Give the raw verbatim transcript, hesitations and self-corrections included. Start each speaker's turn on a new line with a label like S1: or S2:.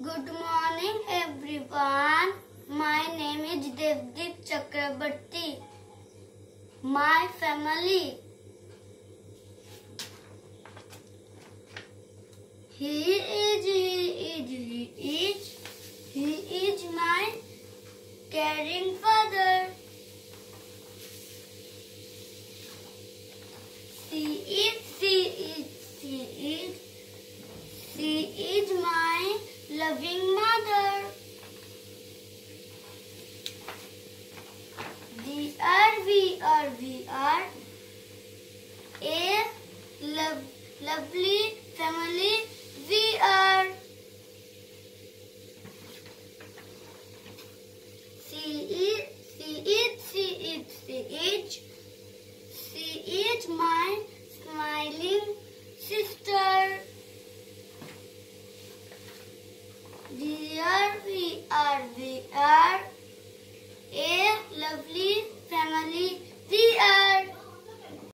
S1: Good morning everyone. My name is Debdip Chakraborty. My family. He is, he is, he is, he is my caring father. She is, she is, she is, she is my loving